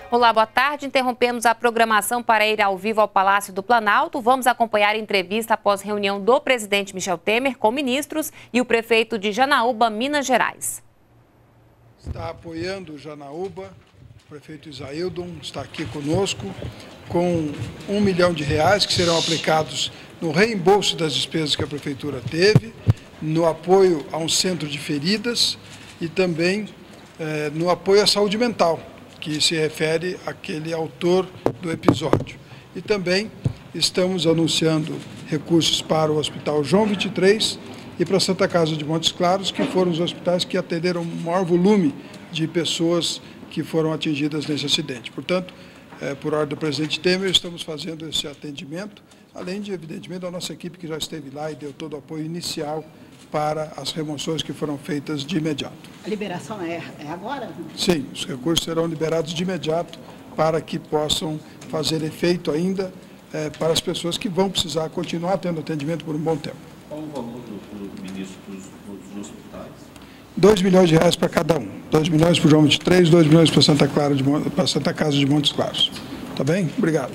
Olá, boa tarde. Interrompemos a programação para ir ao vivo ao Palácio do Planalto. Vamos acompanhar a entrevista após reunião do presidente Michel Temer com ministros e o prefeito de Janaúba, Minas Gerais. Está apoiando o Janaúba, o prefeito Isaildon está aqui conosco com R$1 milhão que serão aplicados no reembolso das despesas que a prefeitura teve, no apoio a um centro de feridas e também no apoio à saúde mental, que se refere àquele autor do episódio. E também estamos anunciando recursos para o Hospital João 23 e para a Santa Casa de Montes Claros, que foram os hospitais que atenderam o maior volume de pessoas que foram atingidas nesse acidente. Portanto, por ordem do presidente Temer, estamos fazendo esse atendimento, além de, evidentemente, a nossa equipe que já esteve lá e deu todo o apoio inicial para as remoções que foram feitas de imediato. A liberação é agora? Sim, os recursos serão liberados de imediato para que possam fazer efeito ainda para as pessoas que vão precisar continuar tendo atendimento por um bom tempo. Qual o valor do ministro dos hospitais? R$2 milhões para cada um. R$2 milhões para o João 23, R$2 milhões para a Santa Casa de Montes Claros. Tá bem? Obrigado.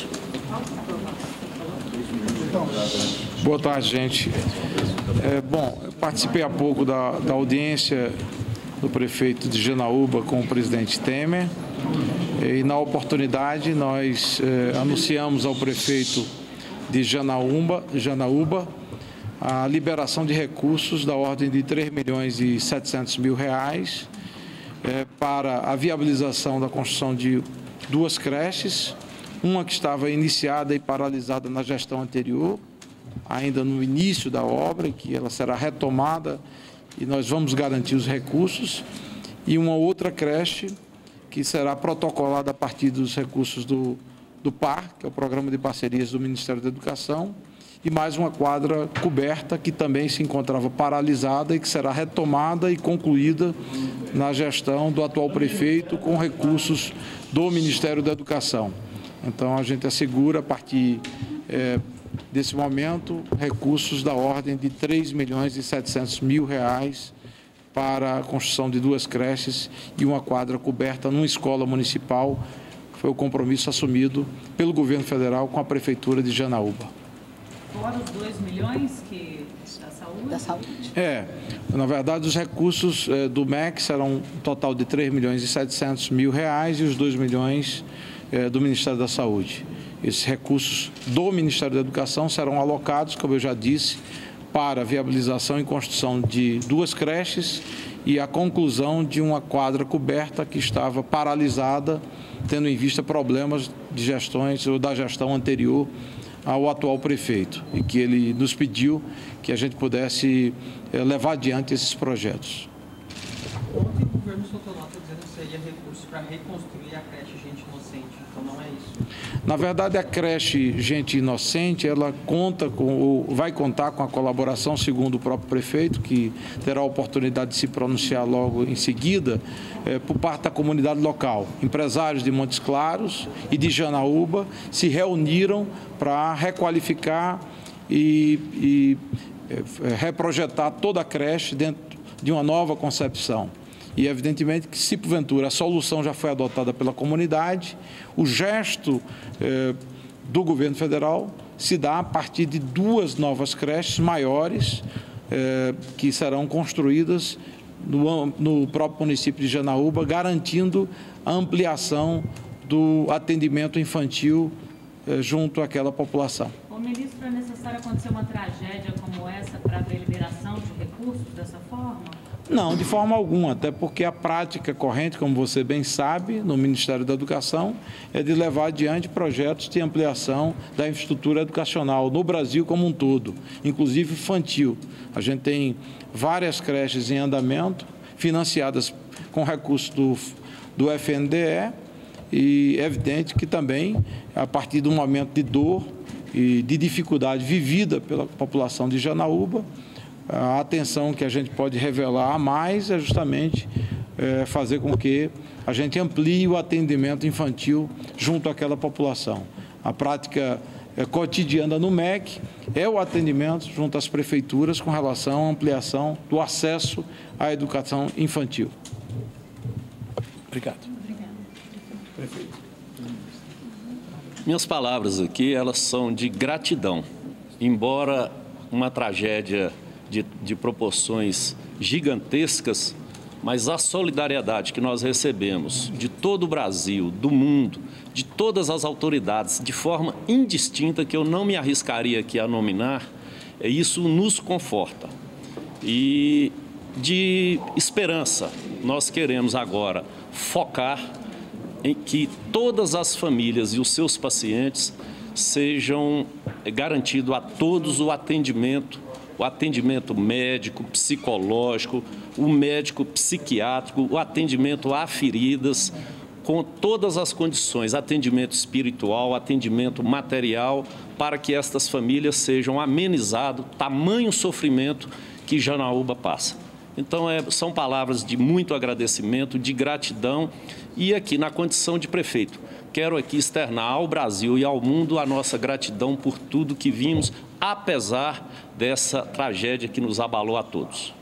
Boa tarde, gente. Eu participei há pouco da audiência do prefeito de Janaúba com o presidente Temer e, na oportunidade, nós anunciamos ao prefeito de Janaúba a liberação de recursos da ordem de R$3.700.000 para a viabilização da construção de 2 creches, uma que estava iniciada e paralisada na gestão anterior, ainda no início da obra, que ela será retomada e nós vamos garantir os recursos, e uma outra creche que será protocolada a partir dos recursos do PAR, que é o Programa de Parcerias do Ministério da Educação, e mais uma quadra coberta que também se encontrava paralisada e que será retomada e concluída na gestão do atual prefeito com recursos do Ministério da Educação. Então, a gente assegura, a partir desse momento, recursos da ordem de R$3.700.000 para a construção de 2 creches e uma quadra coberta numa escola municipal. Foi o compromisso assumido pelo governo federal com a prefeitura de Janaúba. Fora os 2 milhões da saúde? Na verdade, os recursos do MEC serão um total de R$3.700.000 e os 2 milhões do Ministério da Saúde. Esses recursos do Ministério da Educação serão alocados, como eu já disse, para a viabilização e construção de 2 creches e a conclusão de uma quadra coberta que estava paralisada, tendo em vista problemas de gestões ou da gestão anterior ao atual prefeito, e que ele nos pediu que a gente pudesse levar adiante esses projetos. Ontem o governo soltou nota dizendo que seria recurso para reconstruir a creche Gente Inocente, então não é isso? Na verdade, a creche Gente Inocente, ela vai contar com a colaboração, segundo o próprio prefeito, que terá a oportunidade de se pronunciar logo em seguida, por parte da comunidade local. Empresários de Montes Claros e de Janaúba se reuniram para requalificar e reprojetar toda a creche dentro de uma nova concepção. E, evidentemente, que se porventura a solução já foi adotada pela comunidade, o gesto do governo federal se dá a partir de 2 novas creches maiores que serão construídas no próprio município de Janaúba, garantindo a ampliação do atendimento infantil junto àquela população. Ô, ministro, é necessário acontecer uma tragédia como essa para haver liberação de recursos dessa forma? Não, de forma alguma, até porque a prática corrente, como você bem sabe, no Ministério da Educação, é de levar adiante projetos de ampliação da infraestrutura educacional no Brasil como um todo, inclusive infantil. A gente tem várias creches em andamento, financiadas com recursos do FNDE, e é evidente que também, a partir do momento de dor e de dificuldade vivida pela população de Janaúba, a atenção que a gente pode revelar a mais é justamente fazer com que a gente amplie o atendimento infantil junto àquela população. A prática cotidiana no MEC é o atendimento junto às prefeituras com relação à ampliação do acesso à educação infantil. Obrigado. Prefeito. Minhas palavras aqui, elas são de gratidão. Embora uma tragédia de proporções gigantescas, mas a solidariedade que nós recebemos de todo o Brasil, do mundo, de todas as autoridades, de forma indistinta, que eu não me arriscaria aqui a nominar, isso nos conforta. E de esperança, nós queremos agora focar em que todas as famílias e os seus pacientes sejam garantido a todos o atendimento médico, psicológico, o médico psiquiátrico, o atendimento a feridas, com todas as condições, atendimento espiritual, atendimento material, para que estas famílias sejam amenizados tamanho sofrimento que Janaúba passa. Então, são palavras de muito agradecimento, de gratidão, e aqui na condição de prefeito, quero aqui externar ao Brasil e ao mundo a nossa gratidão por tudo que vimos, apesar dessa tragédia que nos abalou a todos.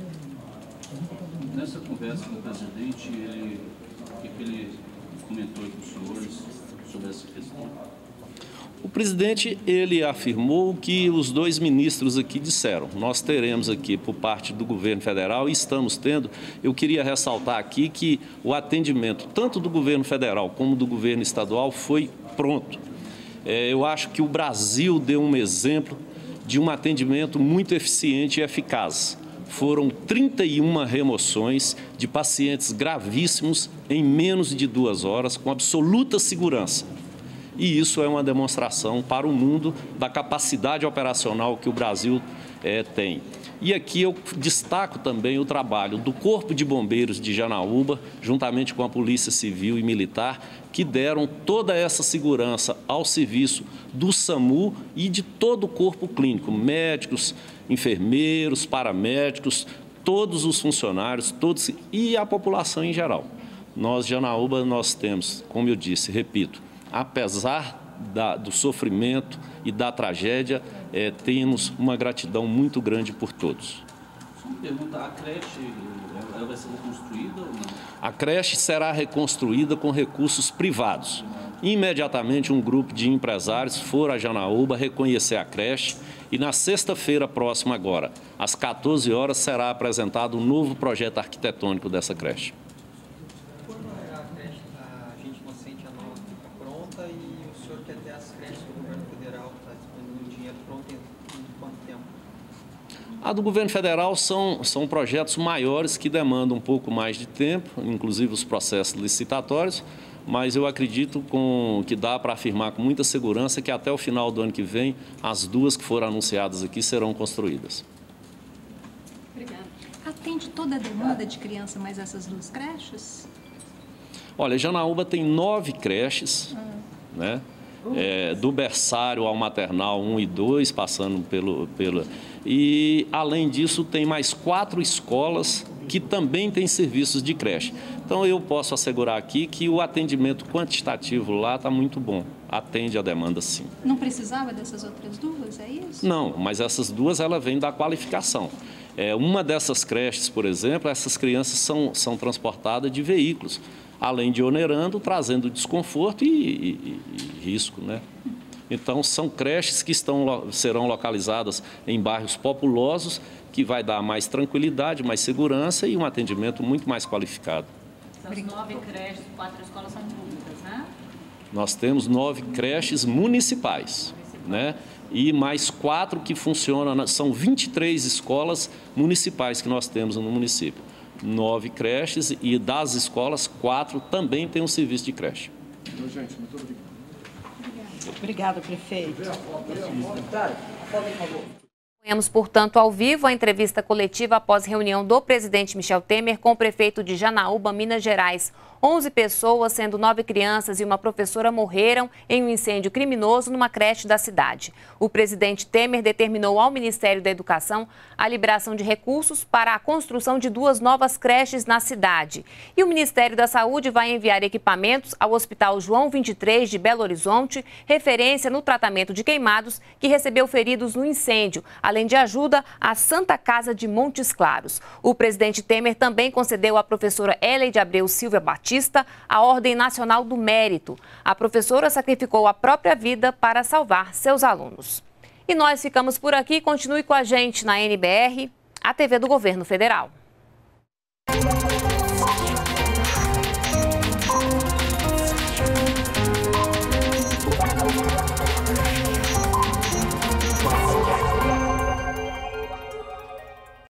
Nessa conversa com o presidente, o que ele comentou com os senhores sobre essa questão? O presidente, ele afirmou que os dois ministros aqui disseram. Nós teremos aqui, por parte do governo federal, e estamos tendo, eu queria ressaltar aqui que o atendimento, tanto do governo federal como do governo estadual, foi pronto. Eu acho que o Brasil deu um exemplo de um atendimento muito eficiente e eficaz. Foram 31 remoções de pacientes gravíssimos em menos de 2 horas, com absoluta segurança. E isso é uma demonstração para o mundo da capacidade operacional que o Brasil tem. E aqui eu destaco também o trabalho do Corpo de Bombeiros de Janaúba, juntamente com a Polícia Civil e Militar, que deram toda essa segurança ao serviço do SAMU e de todo o corpo clínico, médicos, enfermeiros, paramédicos, todos os funcionários, todos e a população em geral. Nós, Janaúba, nós temos, como eu disse, repito, apesar do sofrimento e da tragédia, temos uma gratidão muito grande por todos. Só uma pergunta, a creche ela vai ser reconstruída ou não? A creche será reconstruída com recursos privados. Imediatamente um grupo de empresários foram a Janaúba reconhecer a creche e na sexta-feira próxima agora, às 14 horas, será apresentado um novo projeto arquitetônico dessa creche. Quando a creche da Gente Inocente a nova fica pronta e o senhor quer ter as creches do governo federal está disponibilizando dinheiro pronto em quanto tempo? A do governo federal são projetos maiores que demandam um pouco mais de tempo, inclusive os processos licitatórios, mas eu acredito que dá para afirmar com muita segurança que até o final do ano que vem, as 2 que foram anunciadas aqui serão construídas. Obrigada. Atende toda a demanda de criança, mais essas 2 creches? Olha, Janaúba tem 9 creches, né? Do berçário ao maternal 1 e 2, passando E, além disso, tem mais 4 escolas que também têm serviços de creche. Então, eu posso assegurar aqui que o atendimento quantitativo lá está muito bom. Atende a demanda, sim. Não precisava dessas outras 2, é isso? Não, mas essas 2, ela vem da qualificação. Uma dessas creches, por exemplo, essas crianças são transportadas de veículos, além de onerando, trazendo desconforto e risco, né? Então, são creches que serão localizadas em bairros populosos, que vai dar mais tranquilidade, mais segurança e um atendimento muito mais qualificado. Essas 9 creches, 4 escolas são públicas, né? Nós temos 9 creches municipais, né? E mais 4 que funcionam, são 23 escolas municipais que nós temos no município. 9 creches e das escolas, 4 também têm um serviço de creche. Então, gente, muito obrigado. Obrigada, prefeito. Acompanhamos, portanto, ao vivo a entrevista coletiva após reunião do presidente Michel Temer com o prefeito de Janaúba, Minas Gerais. 11 pessoas, sendo 9 crianças e uma professora, morreram em um incêndio criminoso numa creche da cidade. O presidente Temer determinou ao Ministério da Educação a liberação de recursos para a construção de 2 novas creches na cidade. E o Ministério da Saúde vai enviar equipamentos ao Hospital João 23 de Belo Horizonte, referência no tratamento de queimados, que recebeu feridos no incêndio, além de ajuda à Santa Casa de Montes Claros. O presidente Temer também concedeu à professora Eleide Abreu Silva Batista a Ordem Nacional do Mérito. A professora sacrificou a própria vida para salvar seus alunos. E nós ficamos por aqui. Continue com a gente na NBR, a TV do Governo Federal.